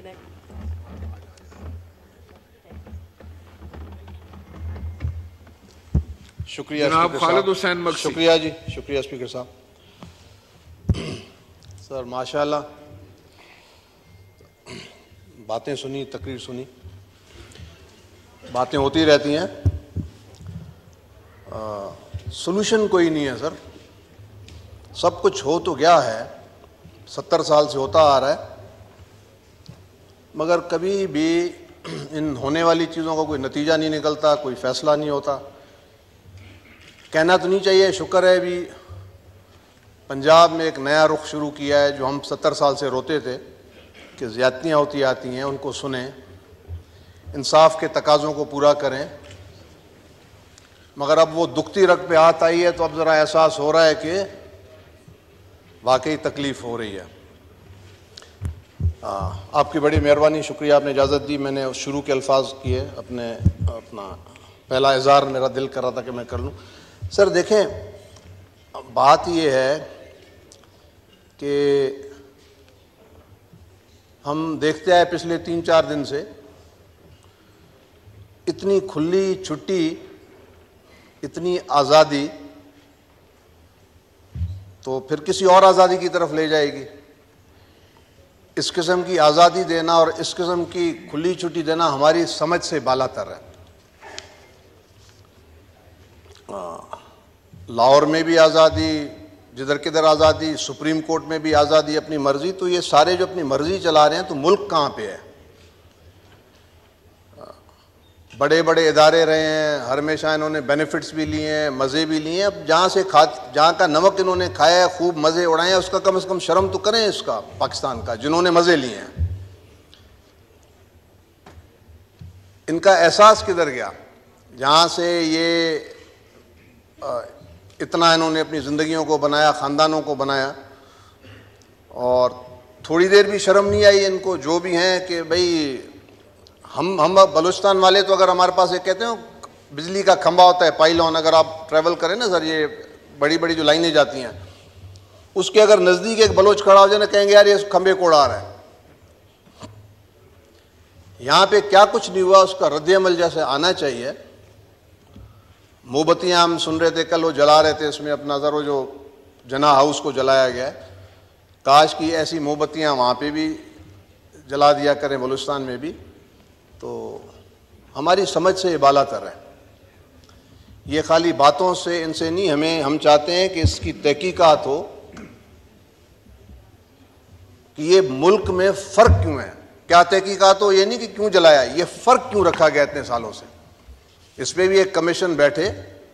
शुक्रिया जनाब खालिद हुसैन मक्सी। शुक्रिया जी, शुक्रिया स्पीकर साहब। सर माशाल्लाह, बातें सुनी, तकरीर सुनी, बातें होती रहती हैं, सॉल्यूशन कोई नहीं है सर। सब कुछ हो तो गया है, 70 साल से होता आ रहा है, मगर कभी भी इन होने वाली चीज़ों का कोई नतीजा नहीं निकलता, कोई फैसला नहीं होता। कहना तो नहीं चाहिए, शुक्र है भी पंजाब में एक नया रुख शुरू किया है। जो हम 70 साल से रोते थे कि ज़्यादतियाँ होती आती हैं, उनको सुने, इंसाफ के तकाज़ों को पूरा करें, मगर अब वो दुखती रग पे हाथ आई है तो अब ज़रा एहसास हो रहा है कि वाकई तकलीफ़ हो रही है। आपकी बड़ी मेहरबानी, शुक्रिया, आपने इजाज़त दी। मैंने शुरू के अल्फाज किए, अपना पहला इज़हार मेरा दिल कर रहा था कि मैं कर लूँ। सर देखें, बात ये है कि हम देखते आए पिछले 3-4 दिन से इतनी खुली छुट्टी, इतनी आज़ादी तो फिर किसी और आज़ादी की तरफ ले जाएगी। इस किस्म की आज़ादी देना और इस किस्म की खुली छुट्टी देना हमारी समझ से बालातर है। लाहौर में भी आज़ादी, जिधर किधर आज़ादी, सुप्रीम कोर्ट में भी आज़ादी, अपनी मर्ज़ी। तो ये सारे जो अपनी मर्ज़ी चला रहे हैं, तो मुल्क कहाँ पे है? बड़े बड़े इदारे रहे हैं, हमेशा इन्होंने बेनिफिट्स भी लिए हैं, मज़े भी लिए हैं। अब जहाँ का नमक इन्होंने खाया है, खूब मज़े उड़ाए हैं, उसका कम से कम शर्म तो करें इसका, पाकिस्तान का, जिन्होंने मज़े लिए हैं। इनका एहसास किधर गया? जहाँ से ये इतना इन्होंने अपनी ज़िंदगियों को बनाया, ख़ानदानों को बनाया, और थोड़ी देर भी शर्म नहीं आई इनको, जो भी हैं, कि भाई हम बलूचिस्तान वाले तो अगर हमारे पास एक कहते हैं बिजली का खंभा होता है, पाइलॉन, अगर आप ट्रैवल करें ना सर, ये बड़ी बड़ी जो लाइनें जाती हैं, उसके अगर नज़दीक एक बलोच खड़ा हो जाए ना, कहेंगे यार ये खंभे को उड़ा रहा है। यहाँ पे क्या कुछ नहीं हुआ, उसका रद्द-ए-अमल जैसे आना चाहिए। मोमबत्तियाँ हम सुन रहे थे कल, वो जला रहे थे इसमें अपना, ज़रा जो जना हाउस को जलाया गया है, काश की ऐसी मोमबत्तियाँ वहाँ पे भी जला दिया करें, बलूचिस्तान में भी। तो हमारी समझ से ये बालातर है। ये खाली बातों से, इनसे नहीं, हम चाहते हैं कि इसकी तहकीकात हो कि ये मुल्क में फ़र्क क्यों है। क्या तहकीकात हो, ये नहीं कि क्यों जलाया, ये फ़र्क क्यों रखा गया इतने सालों से। इस पर भी एक कमीशन बैठे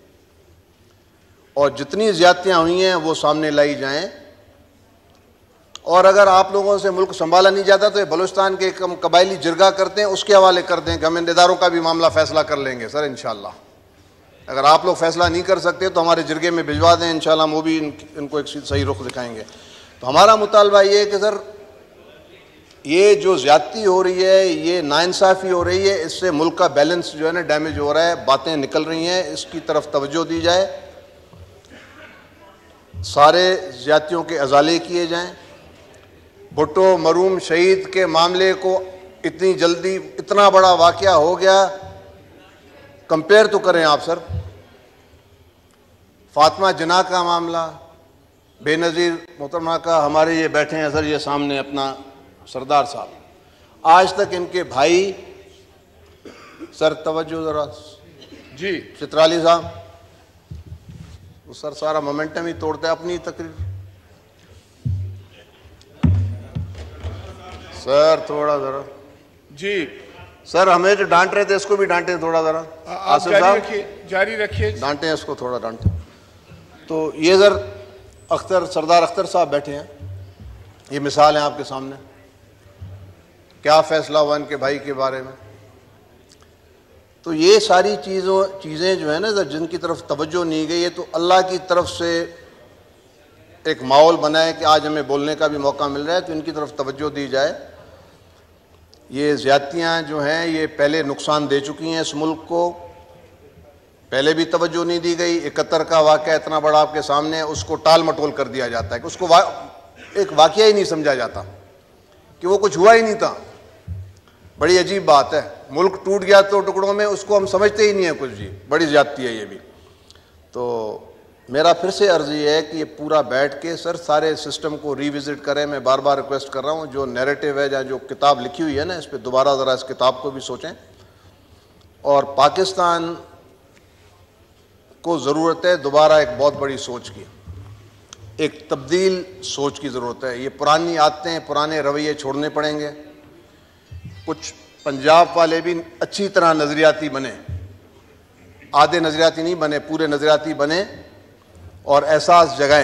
और जितनी ज़्यादतियाँ हुई हैं वो सामने लाई जाएं। और अगर आप लोगों से मुल्क संभाला नहीं जाता तो ये बलूचिस्तान के कबायली जिरगा करते हैं, उसके हवाले कर दें कि हम इन इदारों का भी मामला फ़ैसला कर लेंगे सर इंशाअल्लाह। अगर आप लोग फ़ैसला नहीं कर सकते तो हमारे जिरगे में भिजवा दें, इंशाअल्लाह वो भी इनको एक सही रुख दिखाएंगे। तो हमारा मुतालबा ये है कि सर ये जो ज़्यादती हो रही है, ये नाइंसाफ़ी हो रही है, इससे मुल्क का बैलेंस जो है ना डैमेज हो रहा है, बातें निकल रही हैं, इसकी तरफ तवज्जो दी जाए, सारे ज़्यादतियों के अजाले किए जाएँ। भुट्टो मरूम शहीद के मामले को इतनी जल्दी, इतना बड़ा वाक़या हो गया, कंपेयर तो करें आप सर। फातिमा जिन्ना का मामला, बेनज़ीर मोहतरमा का, हमारे ये बैठे हैं सर, ये सामने अपना सरदार साहब, आज तक इनके भाई, सर तवज्जो ज़रा जी, चित्राली साहब, वो सर सारा मोमेंटम ही तोड़ते हैं अपनी तकरीर। सर थोड़ा ज़रा जी सर, हमें जो डांट रहे थे इसको भी डांटे थोड़ा ज़रा। आप जारी रखिए, डांटे इसको, थोड़ा डांटे। तो ये सर सरदार अख्तर साहब बैठे हैं, ये मिसाल है आपके सामने, क्या फ़ैसला हुआ इनके भाई के बारे में। तो ये सारी चीज़ें जो है ना सर, जिनकी तरफ तवज्जो नहीं गई है, तो अल्लाह की तरफ से एक माहौल बनाए कि आज हमें बोलने का भी मौका मिल रहा है, तो इनकी तरफ तवज्जो दी जाए। ये ज़्यादतियाँ जो हैं ये पहले नुकसान दे चुकी हैं इस मुल्क को, पहले भी तवज्जो नहीं दी गई। 71 का वाक़या इतना बड़ा आपके सामने है, उसको टाल मटोल कर दिया जाता है कि उसको एक वाक़या ही नहीं समझा जाता कि वो कुछ हुआ ही नहीं था। बड़ी अजीब बात है। मुल्क टूट गया तो टुकड़ों में, उसको हम समझते ही नहीं है कुछ जी। बड़ी ज्यादती है ये भी। तो मेरा फिर से अर्ज़ ये है कि ये पूरा बैठ के सर सारे सिस्टम को रिविजिट करें। मैं बार बार रिक्वेस्ट कर रहा हूँ, जो नैरेटिव है या जो किताब लिखी हुई है ना, इस पर दोबारा ज़रा इस किताब को भी सोचें। और पाकिस्तान को ज़रूरत है दोबारा एक बहुत बड़ी सोच की, एक तब्दील सोच की ज़रूरत है। ये पुरानी आदतें, पुराने रवैये छोड़ने पड़ेंगे। कुछ पंजाब वाले भी अच्छी तरह नज़रियाती बने, आधे नज़रियाती नहीं बने, पूरे नज़रियाती बने और एहसास जगाएं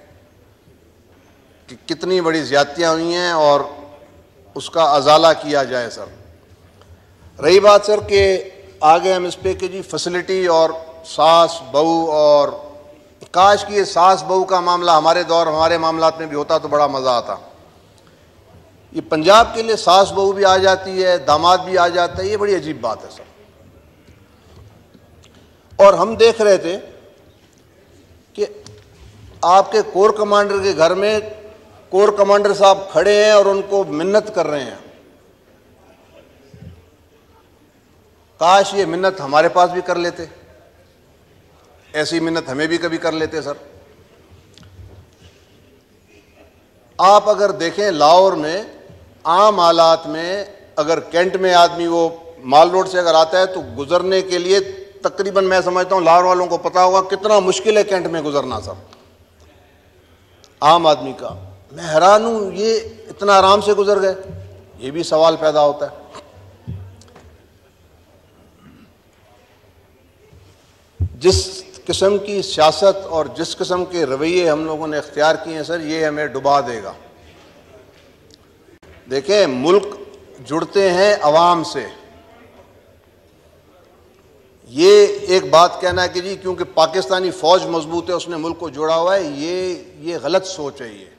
कि कितनी बड़ी ज़्यादतियाँ हुई हैं और उसका अजाला किया जाए। सर रही बात सर कि आगे हम इस पे कि जी फैसिलिटी और सास बहू, और काश कि ये सास बहू का मामला हमारे दौर, हमारे मामलात में भी होता तो बड़ा मज़ा आता। ये पंजाब के लिए सास बहू भी आ जाती है, दामाद भी आ जाता है, ये बड़ी अजीब बात है सर। और हम देख रहे थे कि आपके कोर कमांडर के घर में कोर कमांडर साहब खड़े हैं और उनको मिन्नत कर रहे हैं। काश ये मिन्नत हमारे पास भी कर लेते, ऐसी मिन्नत हमें भी कभी कर लेते सर। आप अगर देखें लाहौर में आम हालात में, अगर कैंट में आदमी वो माल रोड से अगर आता है तो गुजरने के लिए तकरीबन मैं समझता हूं लाहौर वालों को पता होगा कितना मुश्किल है कैंट में गुजरना सर आम आदमी का। मैं हैरान हूं ये इतना आराम से गुजर गए, ये भी सवाल पैदा होता है। जिस किस्म की सियासत और जिस किस्म के रवैये हम लोगों ने इख्तियार किए हैं सर, ये हमें डुबा देगा। देखें, मुल्क जुड़ते हैं अवाम से। ये एक बात कहना है कि जी क्योंकि पाकिस्तानी फौज मजबूत है उसने मुल्क को जोड़ा हुआ है, ये गलत सोच है। ये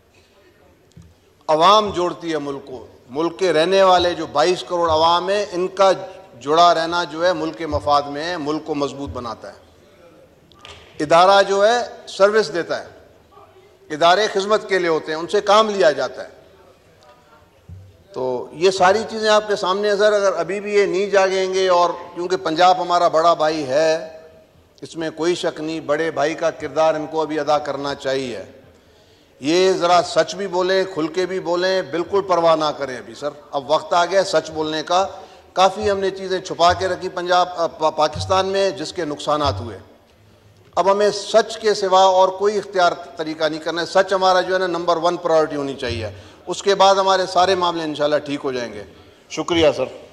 अवाम जोड़ती है मुल्क को। मुल्क के रहने वाले जो 22 करोड़ अवाम है, इनका जुड़ा रहना जो है मुल्क के मफाद में है, मुल्क को मजबूत बनाता है। इदारा जो है सर्विस देता है, इदारे खिदमत के लिए होते हैं, उनसे काम लिया जाता है। तो ये सारी चीज़ें आपके सामने हैं सर। अगर अभी भी ये नहीं जागेंगे, और क्योंकि पंजाब हमारा बड़ा भाई है, इसमें कोई शक नहीं, बड़े भाई का किरदार इनको अभी अदा करना चाहिए। ये ज़रा सच भी बोलें, खुल के भी बोलें, बिल्कुल परवाह ना करें। अभी सर अब वक्त आ गया सच बोलने का। काफ़ी हमने चीज़ें छुपा के रखी पाकिस्तान में, जिसके नुकसानात हुए। अब हमें सच के सिवा और कोई इख्तियार तरीका नहीं करना है। सच हमारा जो है ना नंबर 1 प्रायोरिटी होनी चाहिए। उसके बाद हमारे सारे मामले इंशाल्लाह ठीक हो जाएंगे। शुक्रिया सर।